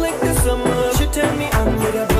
like the summer. She tell me I'm with a